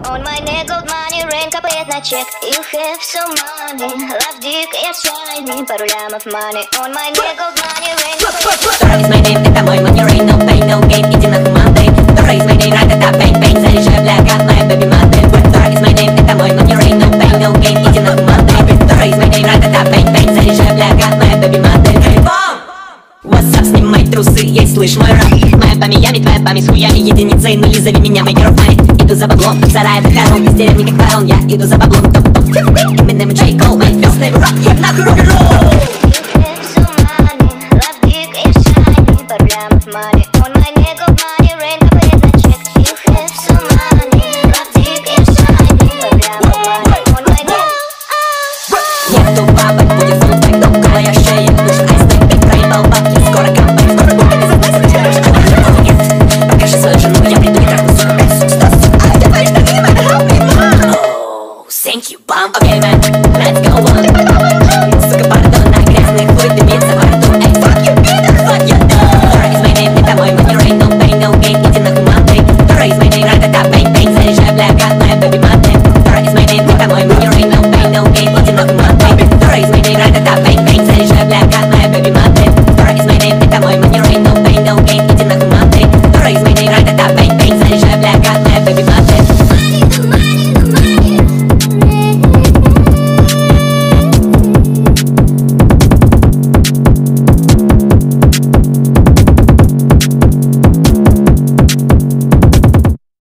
On my neck gold money, rain капает на чек. You have so money, love dick, я shiny, пару лямов money. On my neck gold money, rain капает на чек. VTORNIK is my name, это мой money, rain, no pain, no gain, иди нахуй Monday. VTORNIK is my name, right, это bang, bang, заряжай, бля, как моя baby Monday. VTORNIK is my name, это мой money, rain, no pain, no gain, иди нахуй Monday. VTORNIK is my name, right, это bang, bang, заряжай, бля, как моя baby Monday. Hey, bam! What's up, снимай трусы, есть, слышь, мой рэп. Моя по Миями, твоя память с хуями, единицы и нули, зови меня maker of money. Иду за баблом, в сарае до корон, из деревни как ворон, я иду за баблом, топ-топ. Eminem и J. Cole, my first name rock, я нахуй рок-н-ролл. You have so money, love dick, я shiny, пару лямов money. On my neck gold money.